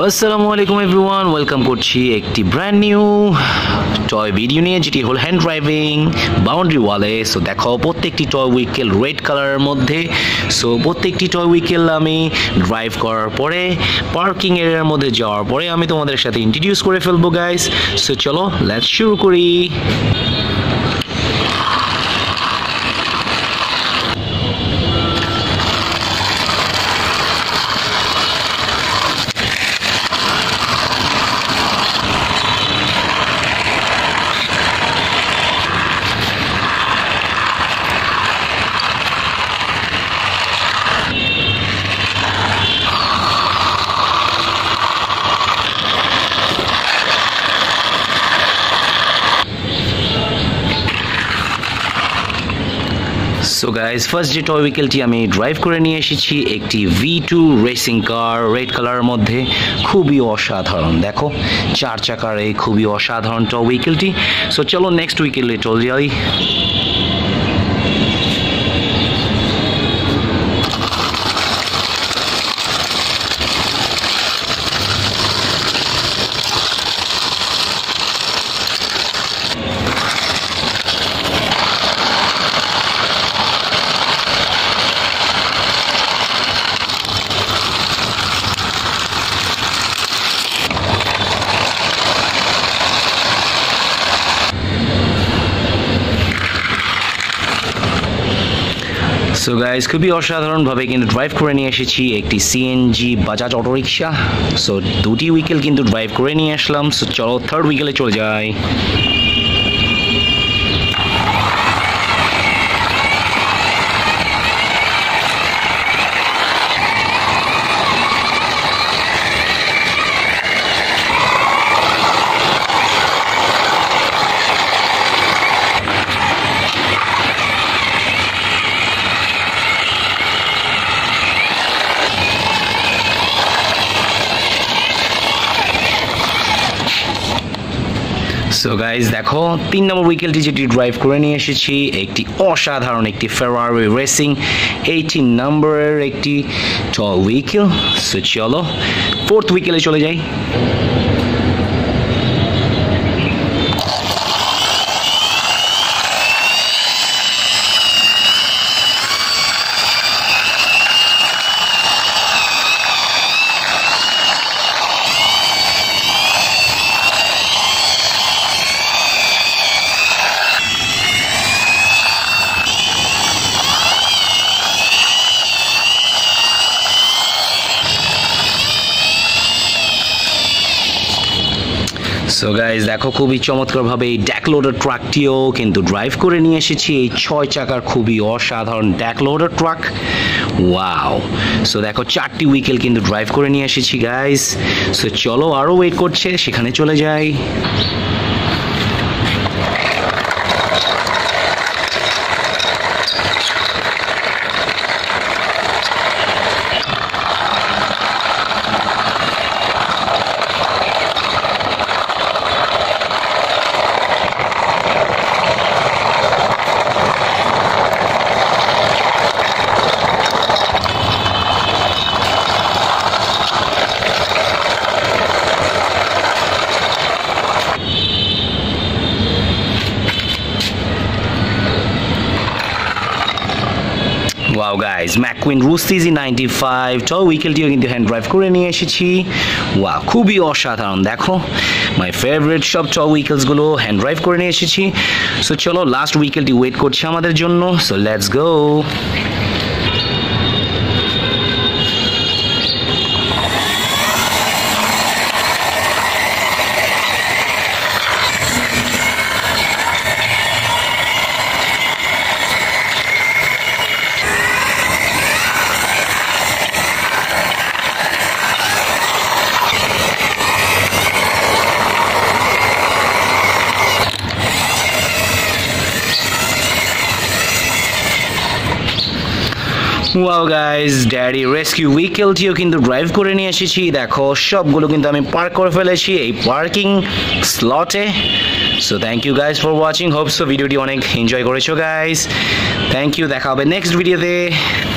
আসসালামু আলাইকুম everyone, welcome করছি একটি ব্র্যান্ড নিউ টয় ভিডিও নিয়ে, যেটি হল হ্যান্ড ড্রাইভিং বাউন্ডারি ওয়ালে। সো দেখো, প্রত্যেকটি টয় উইকেল রেড কালারের মধ্যে। সো প্রত্যেকটি টয় উইকেল আমি ড্রাইভ করার পরে পার্কিং এরিয়ার মধ্যে যাওয়ার পরে আমি তোমাদের সাথে ইন্ট্রোডিউস করে ফেলবো গাইস। সো চলো লেটস শুরু করি। সো গাইজ, ফার্স্ট যে টয় উইকেলটি আমি ড্রাইভ করে নিয়ে এসেছি একটি V2 রেসিং কার রেড কালারের মধ্যে। খুবই অসাধারণ, দেখো চার চাকার এই খুবই অসাধারণ টয় উইকেলটি। সো চলো নেক্সট উইকেলে চলে যাই। সো গাইজ, খুবই অসাধারণভাবে কিন্তু ড্রাইভ করে নিয়ে এসেছি একটি CNG Bajaj auto rickshaw. So দুটি উইকেল কিন্তু ড্রাইভ করে নিয়ে আসলাম। সো চলো থার্ড উইকেলে চলে যাই। সো গাইজ দেখো, 3 নম্বর উইকেলটি যেটি ড্রাইভ করে নিয়ে এসেছি একটি অসাধারণ একটি ফেরারি রেসিং 18 নম্বরের একটি টয় উইকেল। সো চলো ফোর্থ উইকেলে চলে যাই। সো গাইজ দেখো, খুবই চমৎকারভাবে এই ড্যাক লোডার ট্রাকটিও কিন্তু ড্রাইভ করে নিয়ে এসেছি। এই 6 চাকার খুবই অসাধারণ ড্যাক লোডার ট্রাক। ওয়াও! সো দেখো, 4টি উইকেল কিন্তু ড্রাইভ করে নিয়ে এসেছি গাইজ। সো চলো, আরও ওয়েট করছে, সেখানে চলে যাই। Wow guys, McQueen Rusteze 95 toy উইকেলটিও কিন্তু হ্যান্ড ড্রাইভ করে নিয়ে এসেছি। ওয়াও, খুবই অসাধারণ, দেখো মাই ফেভারিট সব টয় উইকেলসগুলো হ্যান্ড ড্রাইভ করে নিয়ে এসেছি। সো চলো লাস্ট উইকেলটি ওয়েট করছে আমাদের জন্য। So let's go. Wow guys, daddy rescue উইকেলটিও কিন্তু ড্রাইভ করে নিয়ে এসেছি। দেখো সবগুলো কিন্তু আমি পার্ক করে ফেলেছি এই পার্কিং স্লটে। So thank you guys for watching. Hope so ভিডিওটি অনেক এনজয় করেছো গাইজ। থ্যাংক ইউ, দেখা হবে নেক্সট ভিডিওতে।